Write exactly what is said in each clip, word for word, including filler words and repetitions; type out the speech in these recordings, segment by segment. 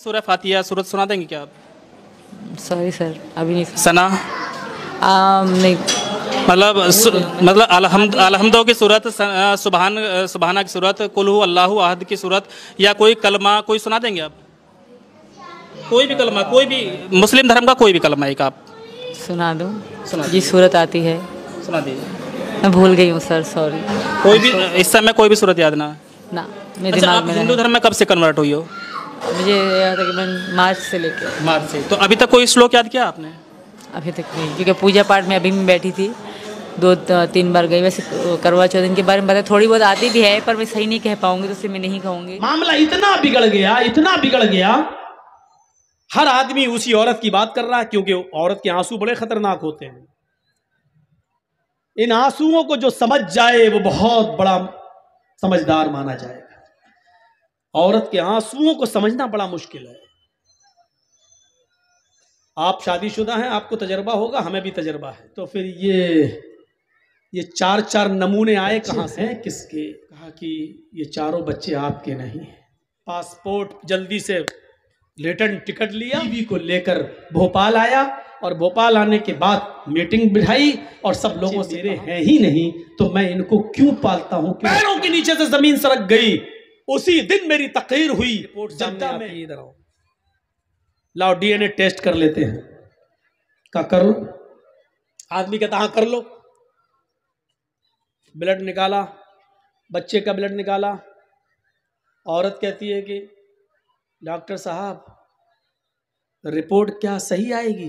सूरह फातिहा सूरत सुना देंगे क्या आप? सॉरी सर, अभी नहीं सना आम, नहीं मतलब सु- मतलब अलहम्द अलहम्दो की सूरत, स- सुबहान सुबहाना की सूरत, कुल हु अल्लाहु अहद की सूरत, या कोई कलमा कोई सुना देंगे आप? कोई भी कलमा, कोई भी मुस्लिम धर्म का कोई भी कलमा एक आप सुना दूँ? सुना जी सूरत आती है, सुना दीजिए। मैं भूल गई हूँ सर, सॉरी। कोई भी इस समय कोई भी सूरत याद ना? ना, मेरे अच्छा, दिमाग आप में हिंदू नहीं। धर्म में कब से कन्वर्ट हुई हो? मुझे याद है कि मैं मार्च से लेकर मार्च से। तो अभी तक कोई श्लोक याद किया आपने? अभी तक नहीं, क्योंकि पूजा पाठ में अभी मैं बैठी थी, दो तीन बार गई। वैसे करवा चौथ इनके बारे में पता, थोड़ी बहुत आती भी है, पर मैं सही नहीं कह पाऊंगी, तो इसलिए मैं नहीं कहूँगी। मामला इतना बिगड़ गया, इतना बिगड़ गया, हर आदमी उसी औरत की बात कर रहा है, क्योंकि औरत के आंसू बड़े खतरनाक होते हैं। इन आंसुओं को जो समझ जाए वो बहुत बड़ा समझदार माना जाएगा। औरत के आंसुओं को समझना बड़ा मुश्किल है। आप शादीशुदा हैं, आपको तजर्बा होगा, हमें भी तजर्बा है। तो फिर ये ये चार चार नमूने आए कहाँ से, किसके? कहा कि ये चारों बच्चे आपके नहीं हैं। पासपोर्ट जल्दी से रिटर्न टिकट लिया, बीवी को लेकर भोपाल आया, और भोपाल आने के बाद मीटिंग बिठाई, और सब लोगों से मेरे हैं ही नहीं तो मैं इनको क्यों पालता हूं? पैरों के नीचे से जमीन सरक गई। उसी दिन मेरी तकरीर हुई। जनता में इधर आओ, लाओ डीएनए टेस्ट कर लेते हैं। का कर लो। आदमी कहता हाँ कर लो। ब्लड निकाला, बच्चे का ब्लड निकाला। औरत कहती है कि डॉक्टर साहब रिपोर्ट क्या सही आएगी?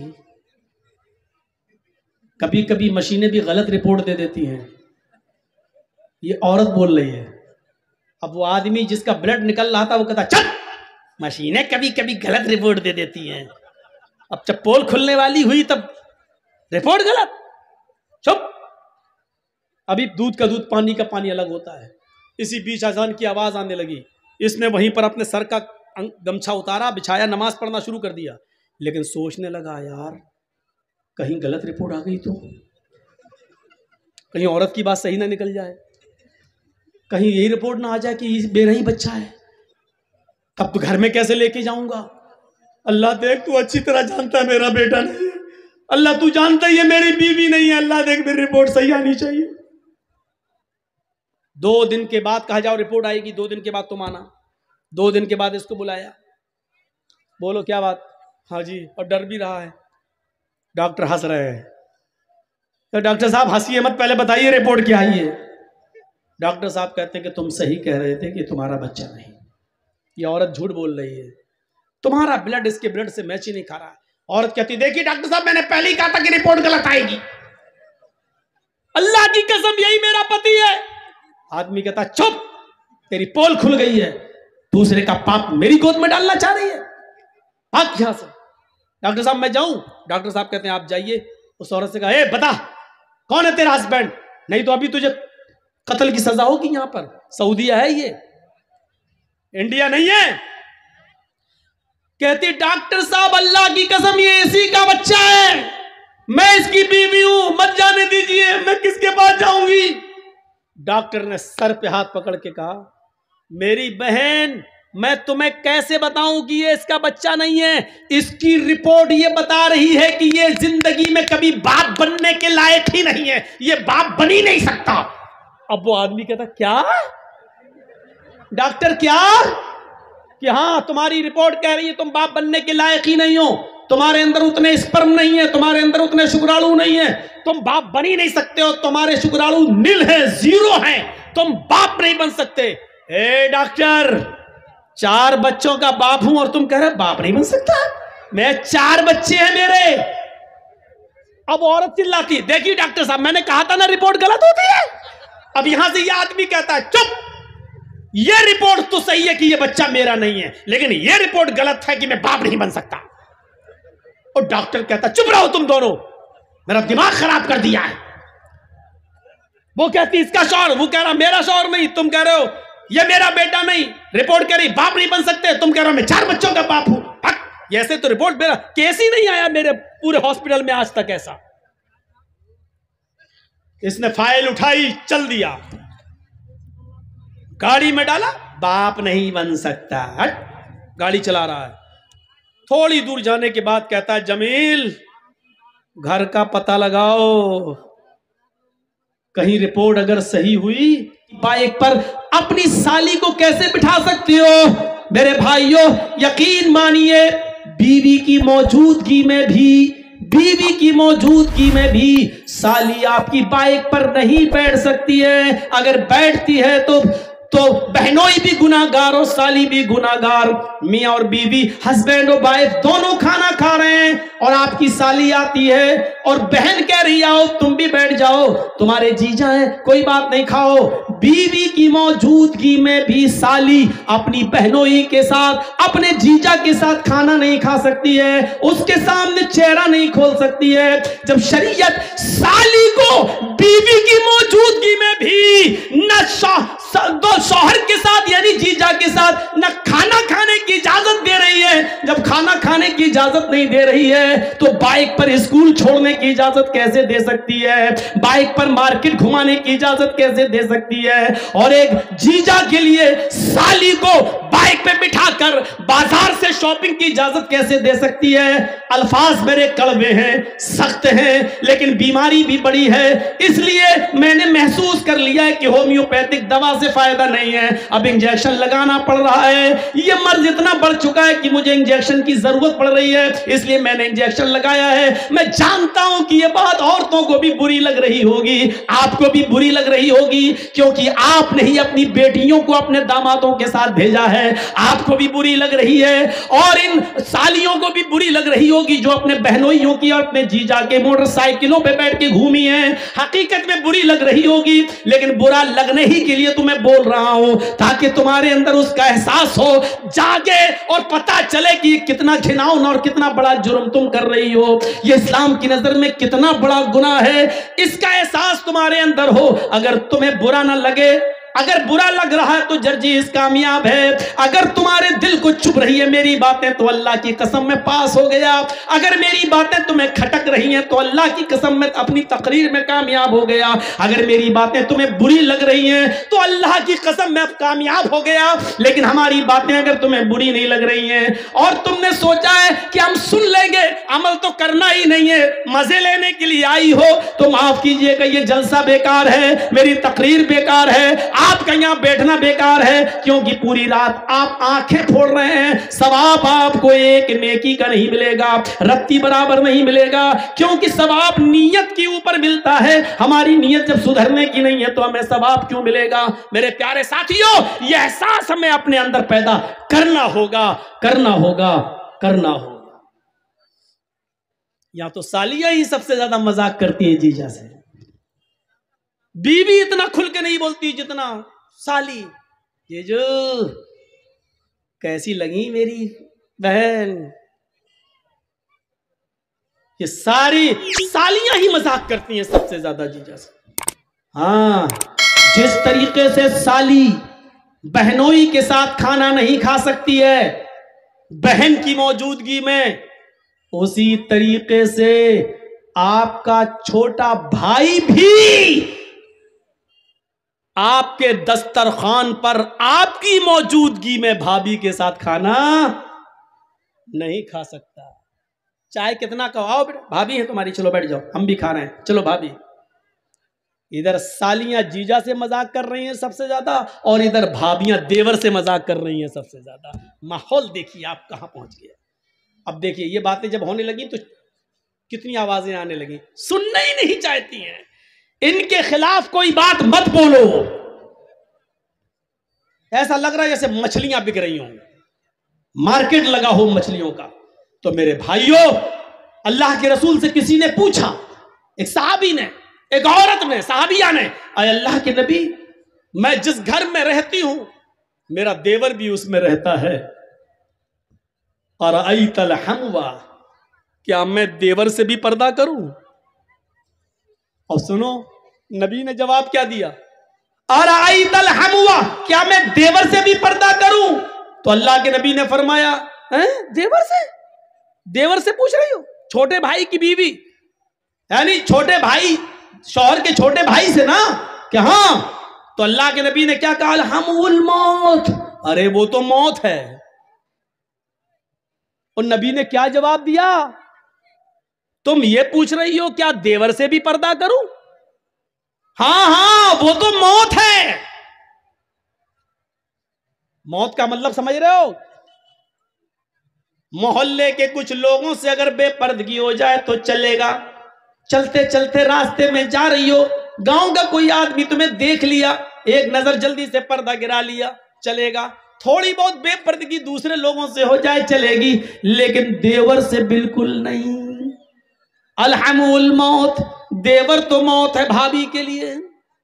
कभी कभी मशीनें भी गलत रिपोर्ट दे देती हैं। ये औरत बोल रही है। अब वो आदमी जिसका ब्लड निकल रहा था वो कहता चल, मशीनें कभी कभी गलत रिपोर्ट दे देती हैं। अब जब पोल खुलने वाली हुई तब रिपोर्ट गलत। चुप। अभी दूध का दूध, पानी का पानी अलग होता है। इसी बीच अजान की आवाज आने लगी। इसने वहीं पर अपने सर का गमछा उतारा, बिछाया, नमाज पढ़ना शुरू कर दिया। लेकिन सोचने लगा, यार कहीं गलत रिपोर्ट आ गई तो, कहीं औरत की बात सही ना निकल जाए, कहीं यही रिपोर्ट ना आ जाए कि बेरही बच्चा है, तब तो घर में कैसे लेके जाऊंगा? अल्लाह देख, तू अच्छी तरह जानता है मेरा बेटा नहीं है। अल्लाह तू जानता ही है मेरी बीवी नहीं है। अल्लाह देख, मेरी रिपोर्ट सही आनी चाहिए। दो दिन के बाद कहा जाओ रिपोर्ट आएगी। दो दिन के बाद तुम आना। दो दिन के बाद इसको बुलाया। बोलो क्या बात? हाँ जी। और डर भी रहा है। डॉक्टर हंस रहे हैं। तो डॉक्टर साहब हंसिए मत, पहले बताइए रिपोर्ट क्या आई है। डॉक्टर साहब कहते हैं कि तुम सही कह रहे थे कि तुम्हारा बच्चा नहीं। ये औरत झूठ बोल रही है। तुम्हारा ब्लड इसके ब्लड से मैच ही नहीं खा रहा है। औरत कहती, देखिए डॉक्टर साहब, मैंने पहले ही कहा था कि रिपोर्ट गलत आएगी। अल्लाह की कसम यही मेरा पति है। आदमी कहता, चुप, तेरी पोल खुल गई है। दूसरे का पाप मेरी गोद में डालना चाह रही है, भाग यहां से। डॉक्टर साहब मैं जाऊं? डॉक्टर साहब कहते हैं आप जाइए। उस औरत से कहा, ए बता कौन है तेरा हस्बैंड, नहीं तो अभी तुझे कत्ल की सजा होगी। यहां पर सऊदीया है, ये इंडिया नहीं है। कहती, डॉक्टर साहब अल्लाह की कसम ये इसी का बच्चा है, मैं इसकी बीवी हूं, मत जाने दीजिए, मैं किसके पास जाऊंगी? डॉक्टर ने सर पे हाथ पकड़ के कहा, मेरी बहन मैं तुम्हें कैसे बताऊं कि ये इसका बच्चा नहीं है? इसकी रिपोर्ट ये बता रही है कि ये जिंदगी में कभी बाप बनने के लायक ही नहीं है, ये बाप बन ही नहीं सकता। अब वो आदमी कहता, क्या डॉक्टर, क्या? कि हाँ, तुम्हारी रिपोर्ट कह रही है तुम बाप बनने के लायक ही नहीं हो, तुम्हारे अंदर उतने स्पर्म नहीं है, तुम्हारे अंदर उतने शुक्राणु नहीं है, तुम बाप बन ही नहीं सकते हो, तुम्हारे शुक्राणु नील है, जीरो है, तुम बाप नहीं बन सकते। ए डॉक्टर, चार बच्चों का बाप हूं और तुम कह रहे बाप नहीं बन सकता? मैं चार बच्चे हैं मेरे। अब औरत चिल्लाती, देखिए डॉक्टर साहब मैंने कहा था ना रिपोर्ट गलत होती है। अब यहां से यह आदमी कहता है, चुप, यह रिपोर्ट तो सही है कि यह बच्चा मेरा नहीं है, लेकिन यह रिपोर्ट गलत है कि मैं बाप नहीं बन सकता। और डॉक्टर कहता, चुप रहो तुम दोनों, मेरा दिमाग खराब कर दिया है। वो कहती इसका शौहर, वो कह रहा मेरा शौहर नहीं, तुम कह रहे हो ये मेरा बेटा नहीं, रिपोर्ट कह रही बाप नहीं बन सकते, तुम कह रहे हो मैं चार बच्चों का बाप हूं। ऐसे तो रिपोर्ट मेरा केस ही नहीं आया मेरे पूरे हॉस्पिटल में आज तक ऐसा। इसने फाइल उठाई, चल दिया, गाड़ी में डाला, बाप नहीं बन सकता, हट, गाड़ी चला रहा है। थोड़ी दूर जाने के बाद कहता है, जमील घर का पता लगाओ, कहीं रिपोर्ट अगर सही हुई बाइक पर अपनी साली को कैसे बिठा सकते हो? मेरे भाइयों यकीन मानिए, बीवी की मौजूदगी में भी बीवी की मौजूदगी में भी साली आपकी बाइक पर नहीं बैठ सकती है। अगर बैठती है तो तो बहनोई भी गुनाहगार और साली भी गुनाहगार। मियाँ और बीवी, हस्बैंड और वाइफ दोनों खाना खा रहे हैं और आपकी साली आती है और बहन कह रही आओ तुम भी बैठ जाओ, तुम्हारे जीजा हैं कोई बात नहीं खाओ। बीवी की मौजूदगी में भी साली अपनी बहनोई के साथ, अपने जीजा के साथ खाना नहीं खा सकती है, उसके सामने चेहरा नहीं खोल सकती है। जब शरीयत साली को बीवी की मौजूदगी में भी न दो शौहर के साथ यानी जीजा के साथ न खाना खाने की इजाजत दे रही है, जब खाना खाने की इजाजत नहीं दे रही है तो बाइक पर स्कूल छोड़ने की इजाजत कैसे दे सकती है? बाइक पर मार्केट घुमाने की इजाजत कैसे दे सकती है? और एक जीजा के लिए साली को बाइक पे बिठाकर बाजार से शॉपिंग की इजाजत कैसे दे सकती है? अल्फाज मेरे कड़वे हैं, सख्त हैं, लेकिन बीमारी भी बड़ी है। इसलिए मैंने महसूस कर लिया है कि होम्योपैथिक दवा से फायदा नहीं है, अब इंजेक्शन लगाना पड़ रहा है। यह मर्ज इतना बढ़ चुका है कि मुझे इंजेक्शन की जरूरत पड़ रही है, इसलिए मैंने इंजेक्शन लगाया है। मैं जानता हूं कि यह बात औरतों को भी बुरी लग रही होगी, आपको भी बुरी लग रही होगी, क्योंकि आपने ही अपनी बेटियों को अपने दामादों के साथ भेजा है। आपको भी बुरी लग रही है और इन सालियों को भी बुरी लग रही होगी जो अपने बहनोइयों की और अपने जीजा के मोटरसाइकिलों पे बैठ के घूमी है। हकीकत में बुरी लग रही होगी, लेकिन बुरा लगने ही के लिए तुम्हें बोल रहा हूं ताकि तुम्हारे अंदर उसका एहसास हो, जागे और पता चले कि कितना घिनौना और कितना बड़ा जुर्म तुम कर रही हो, ये इस्लाम की नजर में कितना बड़ा गुनाह है, इसका एहसास तुम्हारे अंदर हो। अगर तुम्हें बुरा ना लगे, अगर बुरा लग रहा है तो जर्जीज कामयाब है। अगर तुम्हारे दिल को चुभ रही है मेरी बातें तो अल्लाह की कसम में पास हो गया। अगर मेरी बातें तुम्हें खटक रही हैं तो अल्लाह की कसम में अपनी तकरीर में कामयाब हो गया। अगर मेरी बातें तुम्हें बुरी लग रही हैं तो अल्लाह की कसम में अब कामयाब हो गया। लेकिन हमारी बातें अगर तुम्हें बुरी नहीं लग रही हैं और तुमने सोचा है कि हम सुन लेंगे, अमल तो करना ही नहीं है, मजे लेने के लिए आई हो, तो माफ कीजिएगा ये जलसा बेकार है, मेरी तकरीर बेकार है, आपका यहां बैठना बेकार है, क्योंकि पूरी रात आप आंखें फोड़ रहे हैं। सवाब आपको एक नेकी का नहीं मिलेगा, रत्ती बराबर नहीं मिलेगा, क्योंकि सवाब नीयत के ऊपर मिलता है। हमारी नीयत जब सुधरने की नहीं है तो हमें सवाब क्यों मिलेगा? मेरे प्यारे साथियों, यह एहसास हमें अपने अंदर पैदा करना होगा, करना होगा, करना होगा। या तो सालियां ही सबसे ज्यादा मजाक करती है जीजा से, बीवी इतना खुल के नहीं बोलती जितना साली। ये जो कैसी लगी मेरी बहन, ये सारी सालियां ही मजाक करती हैं सबसे ज्यादा जीजा से। हाँ, जिस तरीके से साली बहनोई के साथ खाना नहीं खा सकती है बहन की मौजूदगी में, उसी तरीके से आपका छोटा भाई भी आपके दस्तरखान पर आपकी मौजूदगी में भाभी के साथ खाना नहीं खा सकता। चाहे कितना कहो, भाभी है तुम्हारी, चलो बैठ जाओ, हम भी खा रहे हैं, चलो भाभी। इधर सालियां जीजा से मजाक कर रही हैं सबसे ज्यादा और इधर भाभियां देवर से मजाक कर रही हैं सबसे ज्यादा। माहौल देखिए आप कहां पहुंच गया। अब देखिए ये बातें जब होने लगी तो कितनी आवाजें आने लगी, सुनना ही नहीं चाहती हैं। इनके खिलाफ कोई बात मत बोलो, ऐसा लग रहा है जैसे मछलियां बिक रही हों, मार्केट लगा हो मछलियों का। तो मेरे भाइयों, अल्लाह के रसूल से किसी ने पूछा, एक सहाबी ने, एक औरत ने, सहाबिया ने, अय अल्लाह के नबी, मैं जिस घर में रहती हूं मेरा देवर भी उसमें रहता है, और आई तल हमवा, क्या मैं देवर से भी पर्दा करूं? और सुनो नबी ने जवाब क्या दिया, और आई तल हमवा, क्या मैं देवर से भी पर्दा करूं? तो अल्लाह के नबी ने फरमाया, हैं देवर से? देवर से पूछ रही हो? छोटे भाई की बीवी, यानी छोटे भाई, शौहर के छोटे भाई से ना, क्या? हाँ। तो अल्लाह के नबी ने क्या कहा, हम उल मौत, अरे वो तो मौत है। और नबी ने क्या जवाब दिया? तुम ये पूछ रही हो क्या देवर से भी पर्दा करूं? हां हां, वो तो मौत है। मौत का मतलब समझ रहे हो? मोहल्ले के कुछ लोगों से अगर बेपर्दगी हो जाए तो चलेगा। चलते चलते रास्ते में जा रही हो, गांव का कोई आदमी तुम्हें देख लिया, एक नजर जल्दी से पर्दा गिरा लिया, चलेगा। थोड़ी बहुत बेपर्दगी दूसरे लोगों से हो जाए चलेगी, लेकिन देवर से बिल्कुल नहीं। अलहमुल मौत, देवर तो मौत है भाभी के लिए,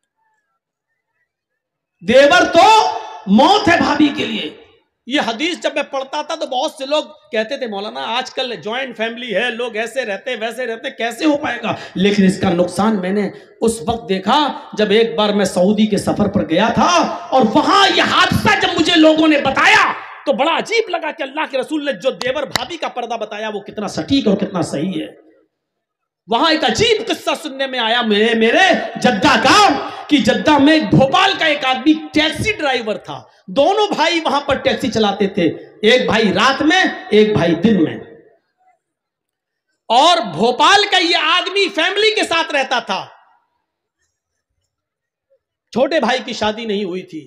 देवर तो मौत है भाभी के लिए। ये हदीस जब मैं पढ़ता था तो बहुत से लोग कहते थे मौलाना आजकल जॉइंट फैमिली है, लोग ऐसे रहते वैसे रहते, कैसे हो पाएगा? लेकिन इसका नुकसान मैंने उस वक्त देखा जब एक बार मैं सऊदी के सफर पर गया था, और वहां यह हादसा जब मुझे लोगों ने बताया तो बड़ा अजीब लगा कि अल्लाह के रसूल ने जो देवर भाभी का पर्दा बताया वो कितना सटीक और कितना सही है। वहां एक अजीब किस्सा सुनने में आया मेरे मेरे जद्दा का, कि जद्दा में भोपाल का एक आदमी टैक्सी ड्राइवर था। दोनों भाई वहां पर टैक्सी चलाते थे, एक भाई रात में एक भाई दिन में। और भोपाल का ये आदमी फैमिली के साथ रहता था। छोटे भाई की शादी नहीं हुई थी।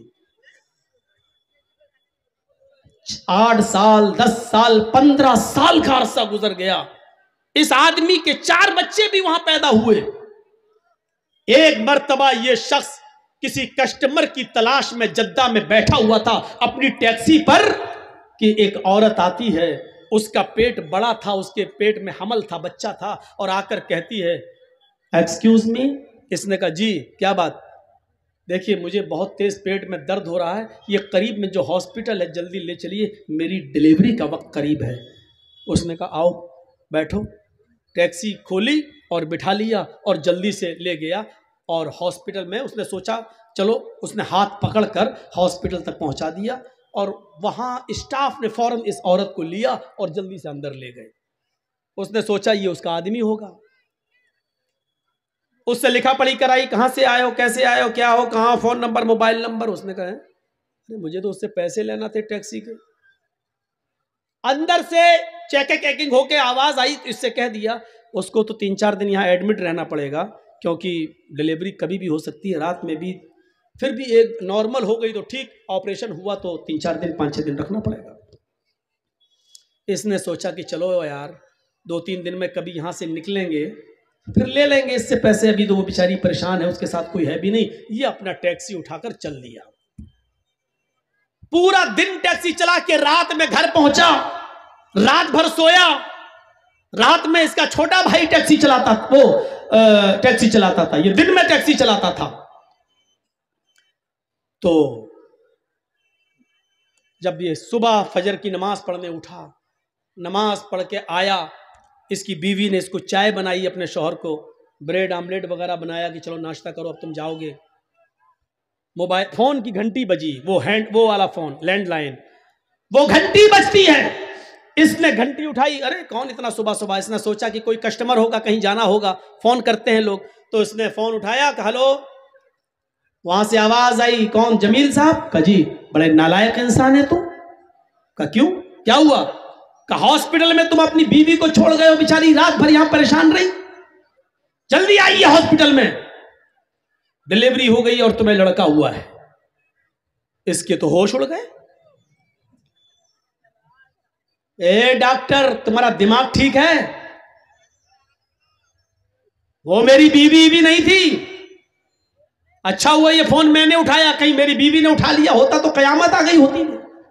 आठ साल, दस साल, पंद्रह साल का अरसा गुजर गया। इस आदमी के चार बच्चे भी वहां पैदा हुए। एक मर्तबा यह शख्स किसी कस्टमर की तलाश में जद्दा में बैठा हुआ था अपनी टैक्सी पर, कि एक औरत आती है, उसका पेट बड़ा था, उसके पेट में हमल था, बच्चा था, और आकर कहती है एक्सक्यूज मी। इसने कहा जी क्या बात? देखिए मुझे बहुत तेज पेट में दर्द हो रहा है, ये करीब में जो हॉस्पिटल है जल्दी ले चलिए, मेरी डिलीवरी का वक्त करीब है। उसने कहा आओ बैठो। टैक्सी खोली और बिठा लिया और जल्दी से ले गया, और हॉस्पिटल में उसने सोचा चलो, उसने हाथ पकड़कर हॉस्पिटल तक पहुंचा दिया, और वहां स्टाफ ने फौरन इस औरत को लिया और जल्दी से अंदर ले गए। उसने सोचा ये उसका आदमी होगा, उससे लिखा पढ़ी कराई, कहां से आए हो, कैसे आए हो, क्या हो, कहां, फोन नंबर, मोबाइल नंबर। उसने कहा अरे मुझे तो उससे पैसे लेना थे टैक्सी के। अंदर से चेकिंग चेकिंग होके आवाज आई तो इससे कह दिया उसको तो तीन चार दिन यहाँ एडमिट रहना पड़ेगा, क्योंकि डिलीवरी कभी भी हो सकती है, रात में भी। फिर भी एक नॉर्मल हो गई तो ठीक, ऑपरेशन हुआ तो तीन चार दिन पाँच छः दिन रखना पड़ेगा। इसने सोचा कि चलो यार दो तीन दिन में कभी यहाँ से निकलेंगे फिर ले लेंगे इससे पैसे, अभी तो वो बेचारी परेशान है, उसके साथ कोई है भी नहीं। ये अपना टैक्सी उठाकर चल दिया, पूरा दिन टैक्सी चला के रात में घर पहुंचा, रात भर सोया। रात में इसका छोटा भाई टैक्सी चलाता, वो टैक्सी चलाता था, ये दिन में टैक्सी चलाता था। तो जब ये सुबह फजर की नमाज पढ़ने उठा, नमाज पढ़ के आया, इसकी बीवी ने इसको चाय बनाई, अपने शौहर को ब्रेड आमलेट वगैरह बनाया कि चलो नाश्ता करो अब तुम जाओगे। मोबाइल फोन की घंटी बजी, वो हैंड वो वाला फोन लैंडलाइन, वो घंटी बजती है। इसने घंटी उठाई, अरे कौन इतना सुबह सुबह। इसने सोचा कि कोई कस्टमर होगा, कहीं जाना होगा, फोन करते हैं लोग। तो इसने फोन उठाया, कहा हेलो। वहां से आवाज आई, कौन? जमील साहब। कहा जी, बड़े नालायक इंसान है तू। कहा क्यों, क्या हुआ? कहा हॉस्पिटल में तुम अपनी बीवी को छोड़ गए हो, बेचारी रात भर यहां परेशान रही, जल्दी आइए हॉस्पिटल में, डिलीवरी हो गई और तुम्हें लड़का हुआ है। इसके तो होश उड़ गए। ए डॉक्टर, तुम्हारा दिमाग ठीक है? वो मेरी बीवी भी नहीं थी। अच्छा हुआ ये फोन मैंने उठाया, कहीं मेरी बीवी ने उठा लिया होता तो कयामत आ गई होती।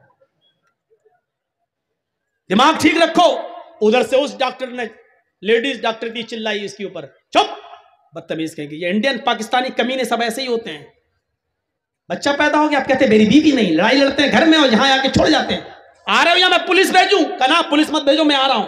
दिमाग ठीक रखो। उधर से उस डॉक्टर ने, लेडीज डॉक्टर की चिल्लाई इसके ऊपर, चुप बदतमीज कहेंगे। ये इंडियन पाकिस्तानी कमीने सब ऐसे ही होते हैं। बच्चा पैदा हो गया, आप कहते मेरी बीवी नहीं, लड़ाई लड़ते हैं घर में और यहां आके छोड़ जाते हैं। आ रहे हो या मैं पुलिस भेजूं? कहना पुलिस मत भेजो, मैं आ रहा हूं।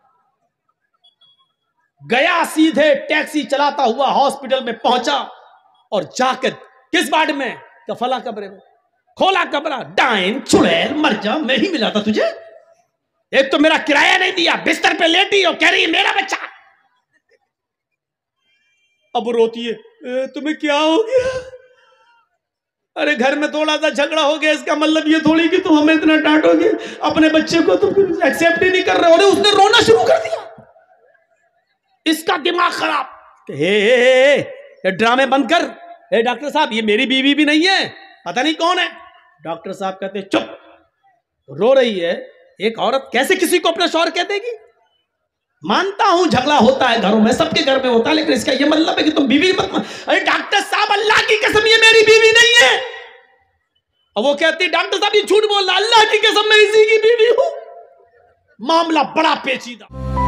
गया सीधे टैक्सी चलाता हुआ हॉस्पिटल में पहुंचा और जाकर किस वार्ड में? कफला कमरे में। खोला कमरा, डाइन चुड़ैल मर जा, मैं ही मिला था तुझे। एक तो मेरा किराया नहीं दिया, बिस्तर पे लेटी और कह रही है मेरा बच्चा। अब रोती है, तुम्हें क्या हो गया? अरे घर में थोड़ा सा झगड़ा हो गया, इसका मतलब ये थोड़ी कि तुम हमें इतना डांटोगे, अपने बच्चे को तुम एक्सेप्ट ही नहीं कर रहे हो। अरे उसने रोना शुरू कर दिया, इसका दिमाग खराब। हे हे हे ये ड्रामे बंद कर। हे डॉक्टर साहब, ये मेरी बीवी भी नहीं है, पता नहीं कौन है। डॉक्टर साहब कहते चुप, रो रही है एक औरत, कैसे किसी को अपना शौहर कह देगी? मानता हूं झगड़ा होता है घरों में, सबके घर में होता है, लेकिन इसका ये मतलब है कि तुम बीवी मत मान। अरे डॉक्टर साहब, अल्लाह की कसम ये मेरी बीवी नहीं है। और वो कहती डॉक्टर साहब ये झूठ बोल रहा, अल्लाह की कसम मैं इसी की बीवी हूं। मामला बड़ा पेचीदा।